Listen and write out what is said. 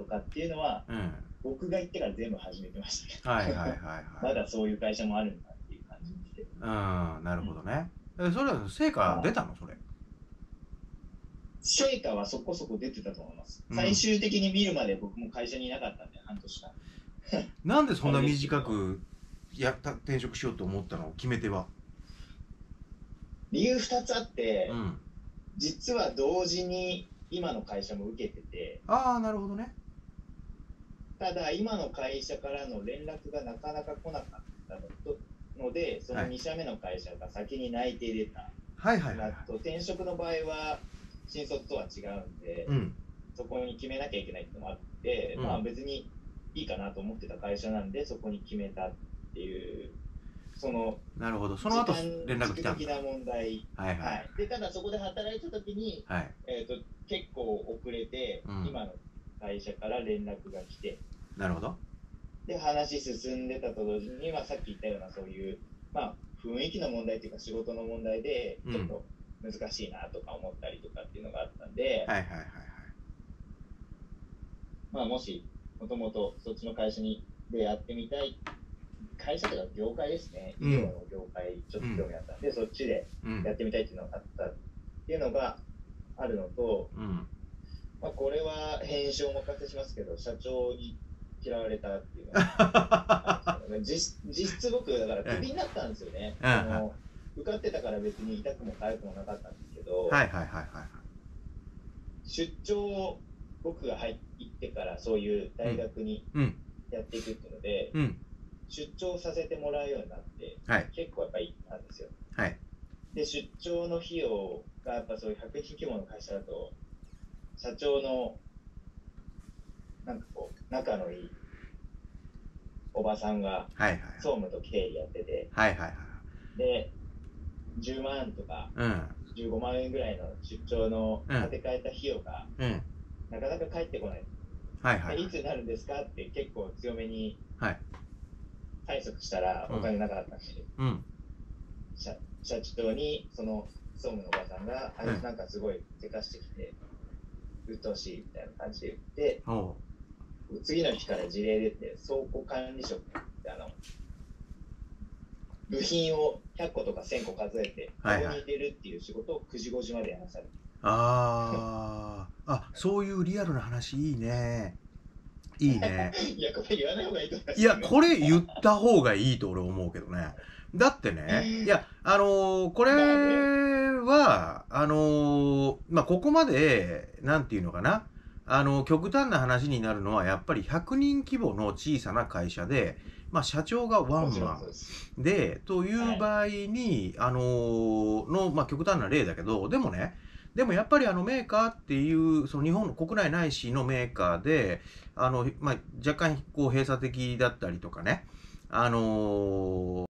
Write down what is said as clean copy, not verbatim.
かっていうのは、 うん。 僕が行ってから全部始めてましたね。 はいはいはいはい。 まだそういう会社もあるんだっていう感じで。 うん、なるほどね。それは成果出たのそれ？ 成果はそこそこ出てたと思います。 うん最終的に見るまで僕も会社にいなかったんで、半年間。 なんでそんな短く転職しようと思ったの？決め手は？ 理由2つあって、 うん。 実は同時に今の会社も受けてて、 ああ、なるほどね。 ただ今の会社からの連絡がなかなか来なかったので、その2社目の会社が先に内定出た。 はいはいはい、はい。 と転職の場合は新卒とは違うんで、 うん。 そこに決めなきゃいけないっていうのもあって、 うん、 まあ別にいいかなと思ってた会社なんで、そこに決めたっていう、そのなるほど。その後連絡来たんだ。 時間的な問題。 はいはい。 はい。で、ただそこで働いた時に、 はい。 結構遅れて、 うん、 今の会社から連絡が来て、 なるほど。 で、話進んでたと同時に、まあさっき言ったようなそういう、まあ雰囲気の問題っていうか仕事の問題で、ちょっと難しいなとか思ったりとかっていうのがあったんで、 はいはいはいはい。 まあもし、もともとそっちの会社でやってみたい、会社というか業界ですね、医療の業界、ちょっと興味あったんで、そっちでやってみたいっていうのがあったっていうのがあるのと、まあこれは編集お任せしますけど、社長に嫌われたっていうのが実質僕、だからクビになったんですよね。受かってたから別に痛くも痒くもなかったんですけど、 はいはいはいはい。 出張を僕が行ってからそういう大学にやっていくっていうので、出張させてもらうようになって、結構やっぱり行ったんですよ。 はい。 で、出張の費用がやっぱそういう100人規模の会社だと、社長のなんかこう仲のいいおばさんが総務と経理やってて、で10万とか15万円ぐらいの出張の立て替えた費用がなかなか返ってこない。いつになるんですかって結構強めに催促したらお金なかったんで、社長にその総務のおばさんがあいつなんかすごいせかしてきて鬱陶しいみたいな感じで言って、次の日から事例出て倉庫管理職って部品を100個とか1000個数えてここに入れるっていう仕事を9時5時までやらされる。 そういうリアルな話いいね。いいね。 いや、これ言わない方がいいと思います。 いや、これ言った方がいいと俺思うけどね。だってね、いや、これは、まあ、ここまで、なんていうのかな、極端な話になるのは、やっぱり100人規模の小さな会社で、まあ、社長がワンマンで、という場合に、まあ、極端な例だけど、でもやっぱりメーカーっていう、その日本の国内ないしのメーカーで、まあ、若干こう閉鎖的だったりとかね、